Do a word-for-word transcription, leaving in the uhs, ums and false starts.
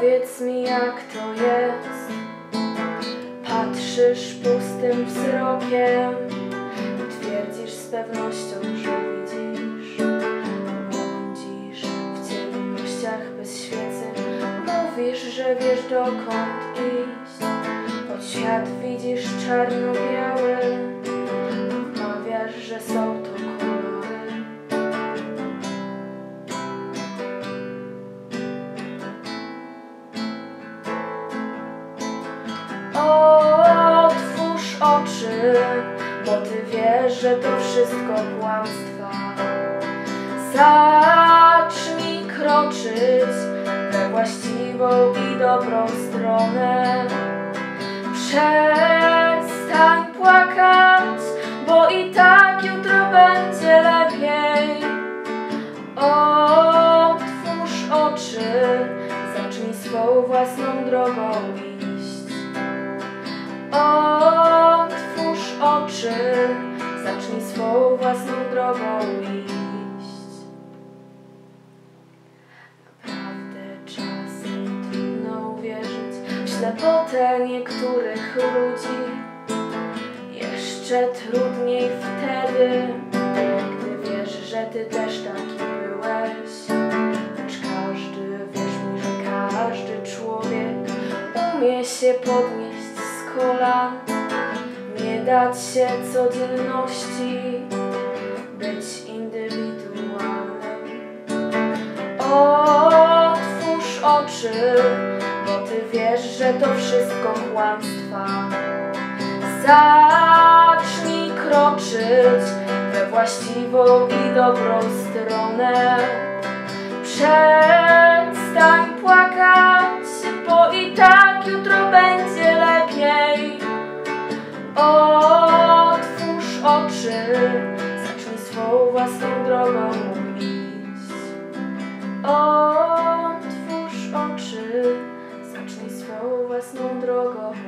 Powiedz mi, jak to jest. Patrzysz pustym wzrokiem i twierdzisz z pewnością, że widzisz. Błądzisz w ciemnościach bez świecy. Mówisz, że wiesz, dokąd iść, choć świat widzisz czarno-biały. Wmawiasz, że są to kolory. Otwórz oczy, bo ty wiesz, że to wszystko kłamstwa. Zacznij kroczyć we właściwą i dobrą stronę. Przestań płakać, bo i tak jutro będzie lepiej. Otwórz oczy, zacznij swą własną drogą iść. Otwórz oczy, zacznij swą własną drogą iść. Naprawdę czasem trudno uwierzyć w ślepotę niektórych ludzi. Jeszcze trudniej wtedy, gdy wiesz, że ty też taki byłeś. Lecz każdy, wierz mi, że każdy człowiek umie się podnieść z kolan, nie dać się codzienności, być indywidualnym. Otwórz oczy, bo ty wiesz, że to wszystko kłamstwa. Zacznij kroczyć we właściwą i dobrą stronę. Przestań płakać, bo i tak jutro będzie lepiej. Otwórz oczy, zacznij swą własną drogą iść. Otwórz oczy, zacznij swą własną drogą